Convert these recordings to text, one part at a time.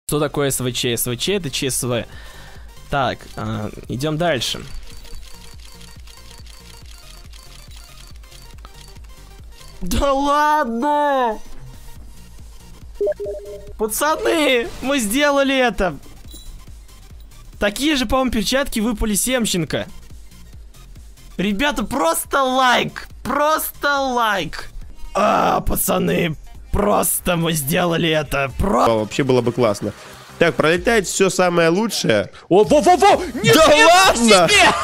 Что такое СВЧ? СВЧ это ЧСВ. Так, идем дальше. Да ладно! Пацаны, мы сделали это! Такие же, по-моему, перчатки выпали Семченко. Ребята, просто лайк! Просто лайк! Пацаны, просто мы сделали это! Вообще было бы классно. Так, пролетает все самое лучшее. Во-во-во! Да ладно!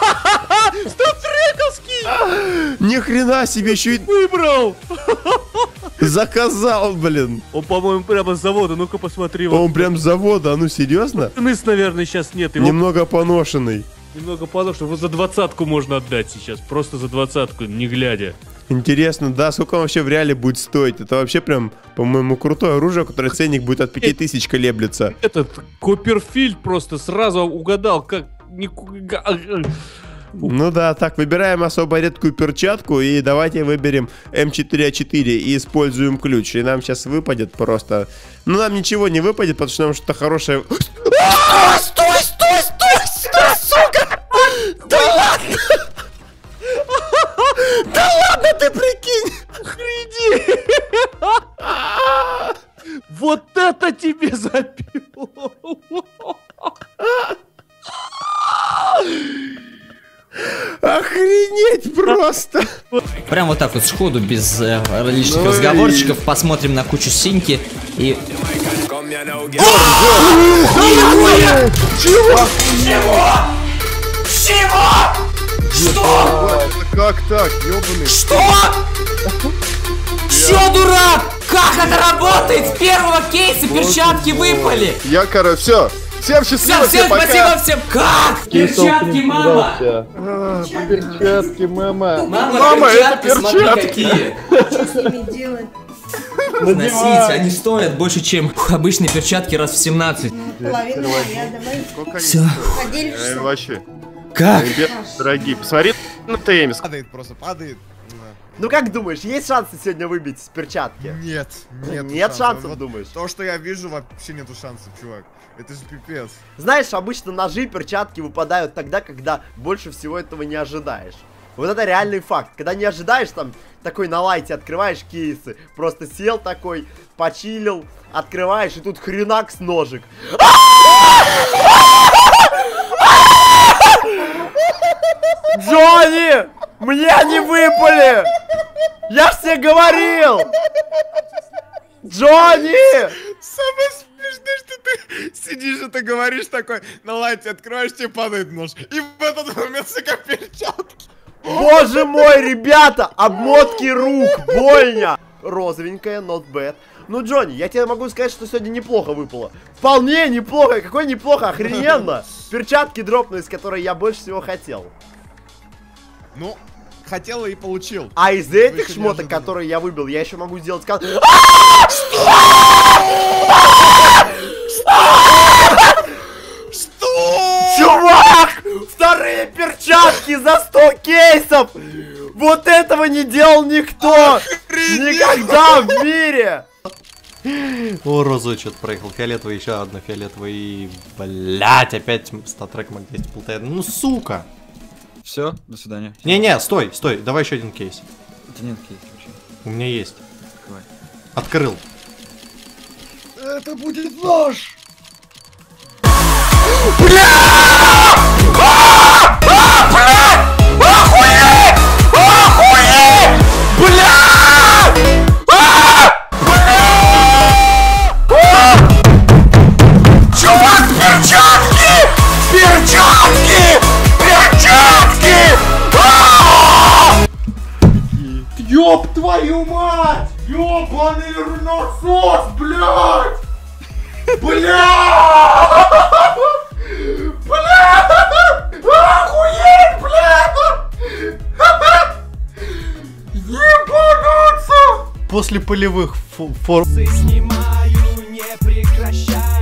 Стафрековский! Ни хрена себе, еще и Выбрал! заказал, блин. Он, по-моему, прямо с завода, ну-ка посмотри. Он прям с завода, а ну серьезно? Ныс, наверное, сейчас нет. Его Немного поношенный. немного поношен. Вот за 20-ку можно отдать сейчас. Просто за 20-ку, не глядя. Интересно, да, сколько он вообще в реале будет стоить? Это вообще прям, по-моему, крутое оружие, которое ценник будет от 5000 колеблется. Этот Копперфильд просто сразу угадал, как... Ну да, так, выбираем особо редкую перчатку и давайте выберем М4А4 и используем ключ. И нам сейчас выпадет просто... Ну нам ничего не выпадет, потому что нам что-то хорошее... Стой, сука! Да ладно! Да ладно, ты прикинь! Охренеть! Вот это тебе забил! Охренеть просто! Прям вот так вот сходу, без лишних разговорчиков, посмотрим на кучу синьки и... Чего? Что? Как так, ёбаный? Что? Чё, дурак? Как это работает? С первого кейса перчатки выпали. Я, короче, все. Всем счастливо, Всем спасибо, всем. Как? Перчатки, мама. Перчатки, мама. Мама, это перчатки. Что с ними делать? Носить, они стоят больше, чем обычные перчатки раз в 17. Половина моя, давай. Все. Поделишься? Вообще. Как? Дорогие, посмотри на ТМС. Падает просто, падает. Ну как думаешь, есть шансы сегодня выбить с перчатки? Нет, Нет шансов, Вот думаешь? То, что я вижу, вообще нету шансов, чувак. Это же пипец. Знаешь, обычно ножи и перчатки выпадают тогда, когда больше всего этого не ожидаешь. Вот это реальный факт. Когда не ожидаешь, там, такой на лайте открываешь кейсы, просто сел такой, почилил, открываешь, и тут хренак с ножик. Джонни! Мне они выпали! Я ж тебе говорил! Джонни! Самое смешное, что ты сидишь и ты говоришь такой, на лайте открываешь, тебе падает нож. И в этот момент, сука, перчатки. Боже мой, ребята! Обмотки рук, больно! Розовенькая, not bad. Ну, Джонни, я тебе могу сказать, что сегодня неплохо выпало. Вполне неплохо. Какой неплохо, охрененно. Перчатки дропнулись, которые я больше всего хотел. Ну, хотел и получил. А из этих шмоток, которые я выбил, я еще могу сделать... Что? Чувак! Вторые перчатки за 100 кейсов! Вот этого не делал никто! Никогда в мире! О, розовый что-то проехал, фиолетовый, еще одна фиолетовая и... Блять, опять статрек Мак 200 плутает. Ну, сука! Все, до свидания. Не-не, стой, стой, давай еще один кейс. Это нет кейс вообще. У меня есть. Открывай. Открыл. Это будет нож! Чувак, перчатки! Перчатки! Перчатки! Ёб твою мать! Ёбаный насос, блядь! Блядь! Блядь! Охуеть, блядь! Ебануться! После полевых форм... Снимаю, не прекращай.